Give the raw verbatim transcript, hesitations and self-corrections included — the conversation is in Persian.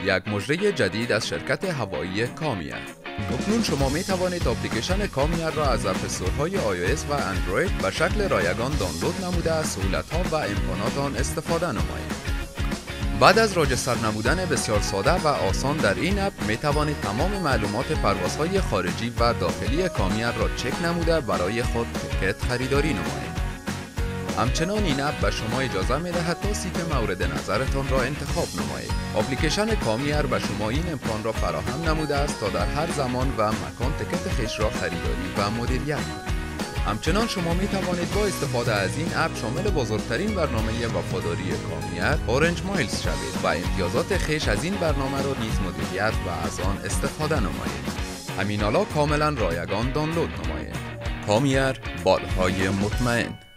یک مجری جدید از شرکت هوایی کام ایر. اکنون شما می توانید اپلیکیشن کام ایر را از اپ استورهای آی او اس و اندروید به شکل رایگان دانلود نموده از سهولت‌ها و امکانات آن استفاده نمایید. بعد از راجستر نمودن بسیار ساده و آسان در این اپ می توانید تمام معلومات پروازهای خارجی و داخلی کام ایر را چک نموده برای خود تیکت خریداری نمایید. همچنان این اپ به شما اجازه می دهد تا سیت مورد نظرتان را انتخاب نمایید. اپلیکیشن کام ایر به شما این امکان را فراهم نموده است تا در هر زمان و مکان تیکت خویش را خریداری و مدیریت کنید. همچنان شما می توانید با استفاده از این اپ شامل بزرگترین برنامه وفاداری کام ایر اورنج مایلز شوید و امتیازات خویش از این برنامه را نیز مدیریت و از آن استفاده نمایید. همین حالا کاملا رایگان دانلود نمایید. کام ایر، بالهای مطمئن.